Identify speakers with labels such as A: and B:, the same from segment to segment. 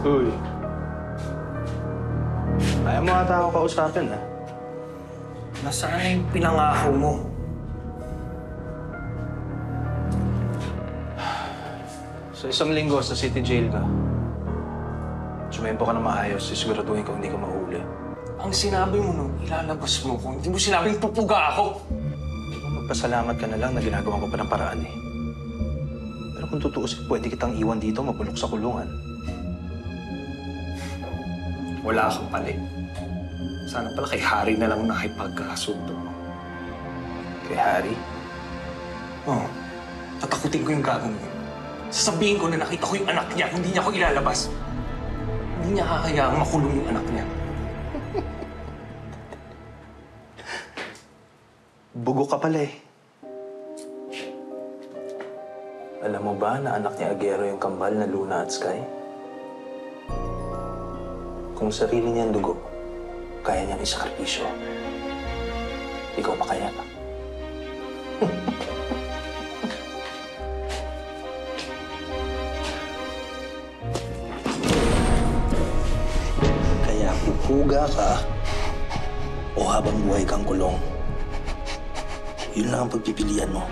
A: Uy. Ayaw mo ata ako kausapin, ha?
B: Nasaan na yung pinangako mo?
A: Sa isang linggo sa city jail ka. Sumempo ka na maayos, sisiguraduhin ko hindi ka mahuli.
B: Ang sinabi mo nung ilalabas mo ko, hindi mo sinabing pupuga ako.
A: Magpasalamat ka na lang na ginagawa ko pa ng paraan, eh. Pero kung tutuusin, pwede kitang iwan dito, mabulok sa kulungan.
B: Wala kang pali. Sana pala kay Harry na lang nakipagkasundo mo.
A: Kay Harry?
B: Oo. Tatakutin ko yung gagawin mo. Sasabihin ko na nakita ko yung anak niya, hindi niya ako ilalabas. Hindi niya kakayaang makulong yung anak niya.
A: Bugo ka pala, eh. Alam mo ba na anak ni Agero yung kambal na Luna at Sky? Kung sarili niyang dugo, kaya niyang isakripisyo. Ikaw pa kaya pa? Kaya pupuga ka o habang buhay kang kulong. Yun lang ang pagpipilian mo.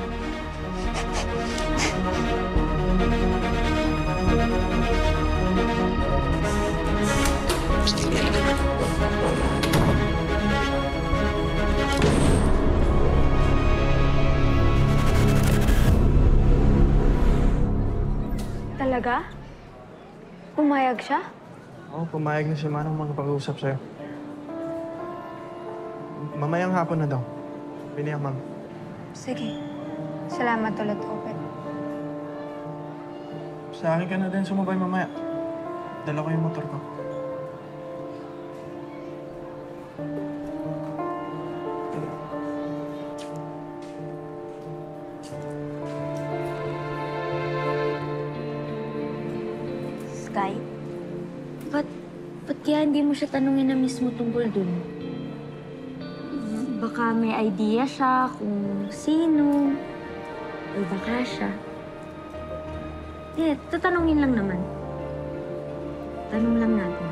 C: Talaga? Pumayag siya?
D: Oo, pumayag na si Manong magpag-usap sa'yo. Mamayang hapon na daw. Biniyak, ma'am.
C: Sige. Salamat ulit, Opet.
D: Sa akin ka na din sumabay mamaya. Dala ko yung motor ko.
E: Sky? Ba't kaya hindi mo siya tanungin na mismo tungkol dun? Baka may idea siya kung sino, o baka siya. Tatanungin lang naman. Tanong lang natin.